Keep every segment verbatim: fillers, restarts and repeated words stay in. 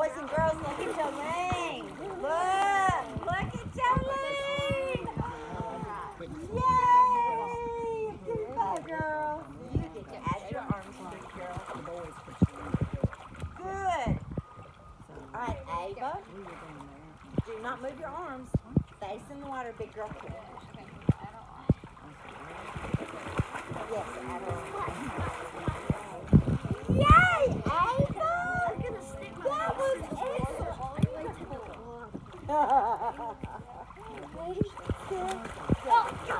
Boys and girls, look at Jolene. Look, look at Jolene. Yay! Good bye, girl. You get to add your arms, big girl. Good. All right, Ava. Do not move your arms. Face in the water, big girl. Yes, yay, Ava! I'm gonna stick my that was excellent. Ready, set, go.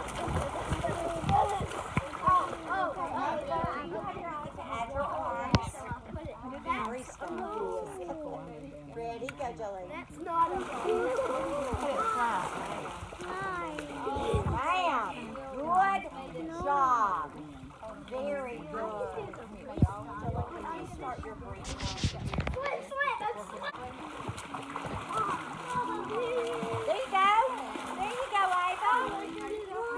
Oh, oh, Ava, you have your eyes to add your arms. Very strong. Ready, go, Jolene. That's not a good try. Bam! Good job. Very good. You start your breathing. There you go. There you go, Ava. Good.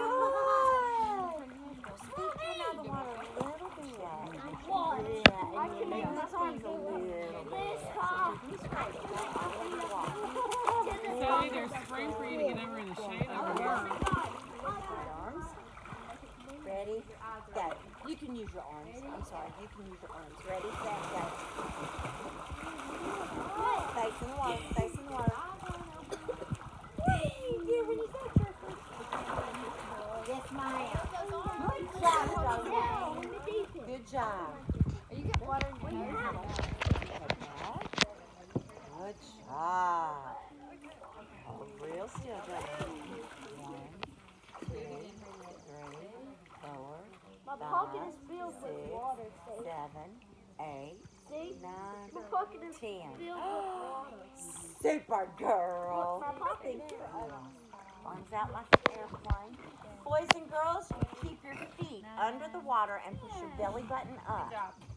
Speak out of the water a little bit. Yeah, and you make my arms a little bit. Kelly, there's room for you to get over in the shade over here. Arms. Ready, go. You can use your arms. I'm sorry, you can use your arms. Ready, set, go. Face in the water, face in the water. Yes, ma'am. Good job, Jolene. Good job. Are you getting water in your hair? Good job. Hold real still, Jolene. One, two, three, four, My five, pocket is filled six, with water. See? seven, eight, See? nine, My pocket is ten. filled with water. Super girl. Look, my pocket is Arms out like an airplane. Boys and girls, you keep your feet under the water and push your belly button up. Good job.